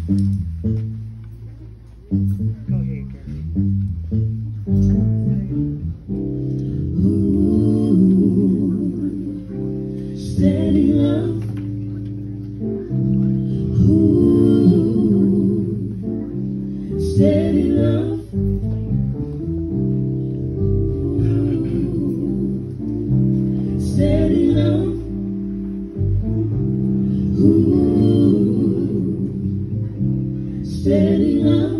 Steady love. Steady love. Steady love. Steady love.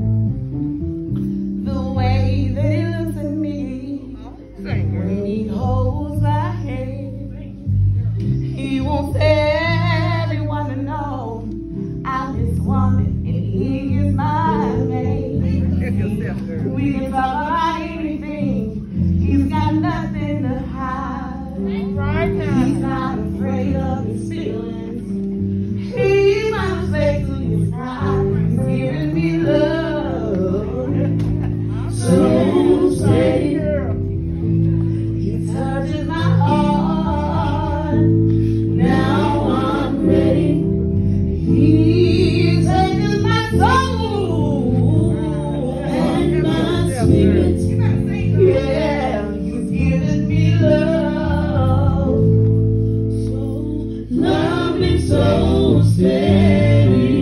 The way that he looks at me when he holds my hand, he wants everyone to know I'm his woman and he is my man. We can talk about anything. He's got nothing to hide. He's not afraid of his feelings. He's not afraid to his pride. He's giving me love. So steady. He touches my heart. Now I'm ready. He touches my soul and my spirit. Yeah, he's giving me love. So lovely, so steady.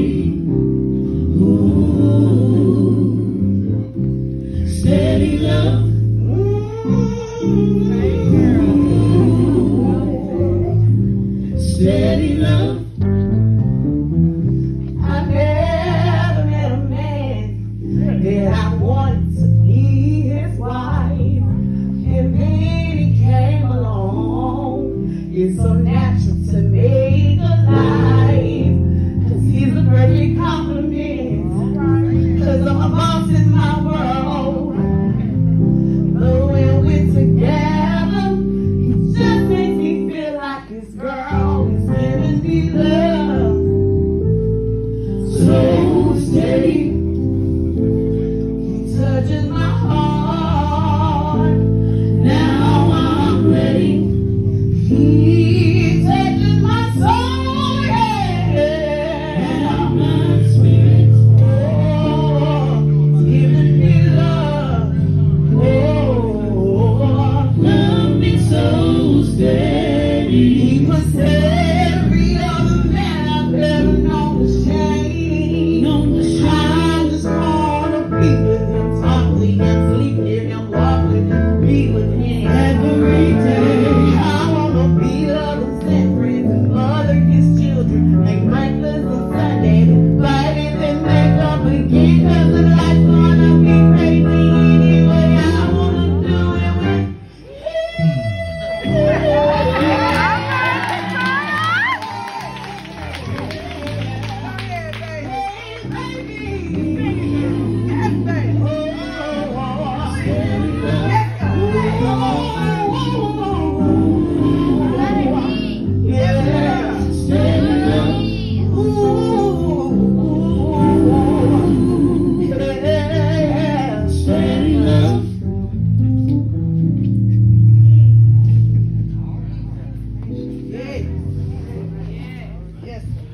Ooh, steady love. Steady love. I never met a man that I wanted to be his wife, and then he came along. It's so natural to make a life, 'cause he's a perfect compliment, 'cause I'm a boss in my world. But when we're together, he just makes me feel like his girl. He's giving me love. So steady. He touches my heart. Now I'm ready. He touches my soul, yeah. My spirit. Oh, he's giving me love. Oh, love me so steady. He puts every other man I've ever known to shame. I just wanna be with him, talk with him, sleep with him, walk with him, be with him every day. I wanna be lovers and friends and mother his children, make breakfast on Sunday, fight it and make up again, 'cause the life's gonna be crazy anyway. I wanna do it with him. Steady love.